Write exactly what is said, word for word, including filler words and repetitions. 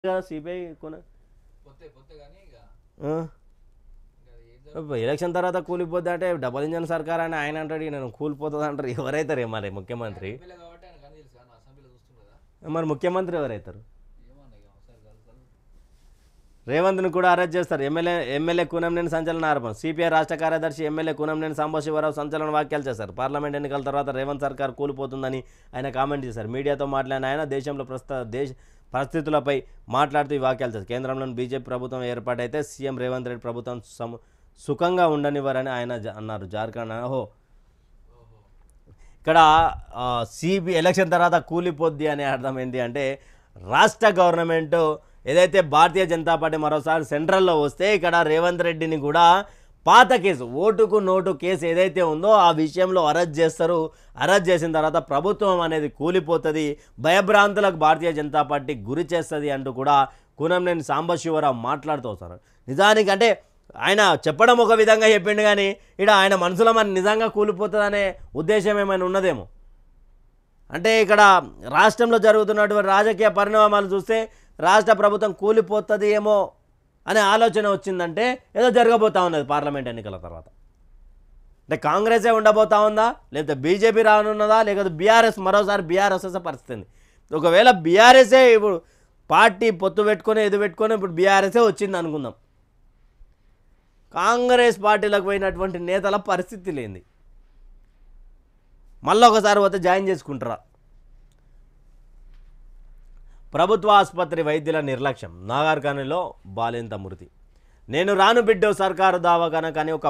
CBI కొన పొత్తే పొత్తే కానీ ఇక ఎలక్షన్ తర్వాత కూలిపోద్ది అంటే డబల్ ఇంజన్ సర్కార్ అని ఆయన అంటాడు నేను కూలిపోతుంది అంటారు. ఎవరైతారు మరి ముఖ్యమంత్రి? ఎమ్మెల్యే కాబట్టి ఆయన కానీ తెలుసు కానీ అసెంబ్లీలో చూస్తుండదా మరి ముఖ్యమంత్రి ఎవరైతారు? ఏమన్నా ఇక ఒకసారి కలుగుతారు. రేవంత్ను కూడా అరెస్ట్ చేస్తారు. ఎమ్మెల్యే ఎమ్మెల్యే కూనంనేని సంచలన ఆరోపణ. సిపిఐ రాష్ట్ర కార్యదర్శి ఎమ్మెల్యే కూనంనేని సాంబశివరావు సంచలన వ్యాఖ్యలు చేశారు. పార్లమెంట్ ఎన్నికల తర్వాత రేవంత్ సర్కార్ కూలిపోతుందని ఆయన కామెంట్ చేశారు. మీడియాతో మాట్లాడిన ఆయన దేశంలో ప్రస్తుత దేశ పరిస్థితులపై మాట్లాడుతూ ఈ వ్యాఖ్యలు చేశారు. కేంద్రంలోని బీజేపీ ప్రభుత్వం ఏర్పాటైతే సీఎం రేవంత్ రెడ్డి ప్రభుత్వం సమ సుఖంగా ఉండనివ్వరని ఆయన అన్నారు. జార్ఖండ్ ఓహో ఇక్కడ సిబి ఎలక్షన్ తర్వాత కూలిపోద్ది అనే అర్థం ఏంటి అంటే రాష్ట్ర గవర్నమెంట్ ఏదైతే భారతీయ జనతా పార్టీ మరోసారి సెంట్రల్లో వస్తే ఇక్కడ రేవంత్ రెడ్డిని కూడా పాత కేసు ఓటుకు నోటు కేసు ఏదైతే ఉందో ఆ విషయంలో అరెస్ట్ చేస్తారు. అరెస్ట్ చేసిన తర్వాత ప్రభుత్వం అనేది కూలిపోతుంది, భయభ్రాంతులకు భారతీయ జనతా పార్టీ గురి చేస్తుంది అంటూ కూడా కూనంనేని సాంబశివరావు మాట్లాడుతూ వస్తారు. నిజానికి అంటే ఆయన చెప్పడం ఒక విధంగా చెప్పిండు కానీ ఇక్కడ ఆయన మనసులో మరి నిజంగా కూలిపోతుందనే ఉద్దేశం ఏమైనా ఉన్నదేమో. అంటే ఇక్కడ రాష్ట్రంలో జరుగుతున్నటువంటి రాజకీయ పరిణామాలు చూస్తే రాష్ట్ర ప్రభుత్వం కూలిపోతుంది ఏమో అనే ఆలోచన వచ్చిందంటే ఏదో జరగబోతా ఉన్నది పార్లమెంట్ ఎన్నికల తర్వాత. అంటే కాంగ్రెసే ఉండబోతా ఉందా, లేకపోతే బీజేపీ రానున్నదా, లేకపోతే బీఆర్ఎస్ మరోసారి బీఆర్ఎస్ వస్తే పరిస్థితి. ఒకవేళ బీఆర్ఎస్ఏ ఇప్పుడు పార్టీ పొత్తు పెట్టుకొని ఎదు పెట్టుకొని ఇప్పుడు బీఆర్ఎస్ఏ వచ్చింది అనుకుందాం, కాంగ్రెస్ పార్టీలకు పోయినటువంటి నేతల పరిస్థితి లేనిది మళ్ళీ ఒకసారి పోతే జాయిన్ చేసుకుంటారా? ప్రభుత్వ ఆసుపత్రి వైద్యుల నిర్లక్ష్యం. నాగార్కర్నూలులో బాలింత మృతి. నేను రాను బిడ్డో సర్కారు దావాఖాన కానీ ఒక